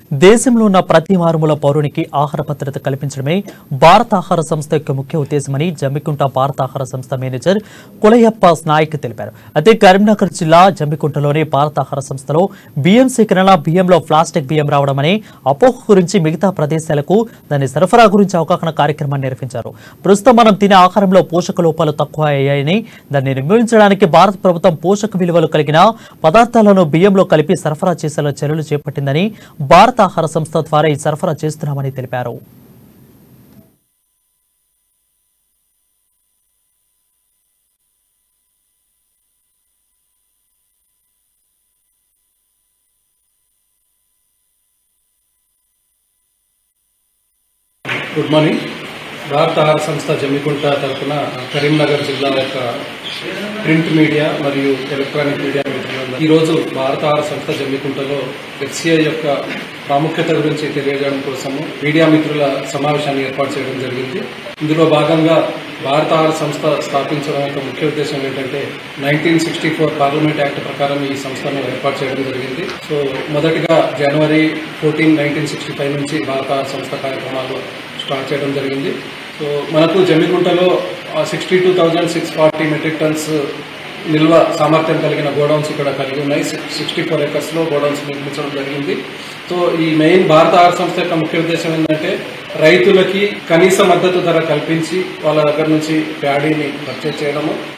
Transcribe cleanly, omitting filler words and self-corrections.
దేశంలో ఉన్న ప్రతి మారుమూల పౌరునికి ఆహార భద్రత కల్పించడమే భారత ఆహార సంస్థ యొక్క ముఖ్య ఉద్దేశమని జమ్మికుంట భారత ఆహార సంస్థ మేనేజర్ కులయప్ప నాయక్ తెలిపారు. అయితే కరీంనగర్ జిల్లా జమ్మికుంటలోని భారత ఆహార సంస్థలో బియ్యం సేకరణ, బియ్యంలో ప్లాస్టిక్ బియ్యం రావడం అనే అపోహ గురించి మిగతా ప్రదేశాలకు దాని సరఫరా గురించి అవగాహన కార్యక్రమాన్ని నిర్వహించారు. ప్రస్తుతం మనం తినే ఆహారంలో పోషక లోపాలు తక్కువ అయ్యాయని, దాన్ని నిర్మూలించడానికి భారత ప్రభుత్వం పోషక విలువలు కలిగిన పదార్థాలను బియ్యంలో కలిపి సరఫరా చేసేలా చర్యలు చేపట్టిందని, భారత ఆహార సంస్థ ద్వారా ఈ సరఫరా చేస్తున్నామని తెలిపారు. Good morning. భారత ఆహార సంస్థ జమ్మికుంట తరఫున కరీంనగర్ జిల్లా యొక్క ప్రింట్ మీడియా మరియు ఎలక్ట్రానిక్ మీడియా మిత్రులందరూ ఈరోజు భారత ఆహార సంస్థ జమ్మికుంటలో FCI యొక్క ప్రాముఖ్యత గురించి తెలియజేయడం కోసము మీడియా మిత్రుల సమావేశాన్ని ఏర్పాటు చేయడం జరిగింది. ఇందులో భాగంగా భారత ఆహార సంస్థ స్థాపించడం యొక్క ముఖ్య ఉద్దేశం ఏంటంటే 1964 పార్లమెంట్ యాక్ట్ ప్రకారం ఈ సంస్థను ఏర్పాటు చేయడం జరిగింది. సో మొదటిగా జనవరి 14, 1965 నుంచి భారత ఆహార సంస్థ కార్యక్రమాలు స్టార్ట్ చేయడం జరిగింది. సో మనకు జమ్మికుంటలో 62,640 మెట్రిక్ టన్స్ నిల్వ సామర్థ్యం కలిగిన గోడౌన్స్ ఇక్కడ కలిగి ఉన్నాయి. 64 ఎకర్స్లో గోడౌన్స్ నిర్మించడం జరిగింది. సో ఈ మెయిన్ భారత ఆహార సంస్థ యొక్క ముఖ్య ఉద్దేశం ఏంటంటే రైతులకి కనీస మద్దతు ధర కల్పించి వాళ్ళ దగ్గర నుంచి ప్యాడీని పర్చేజ్ చేయడము,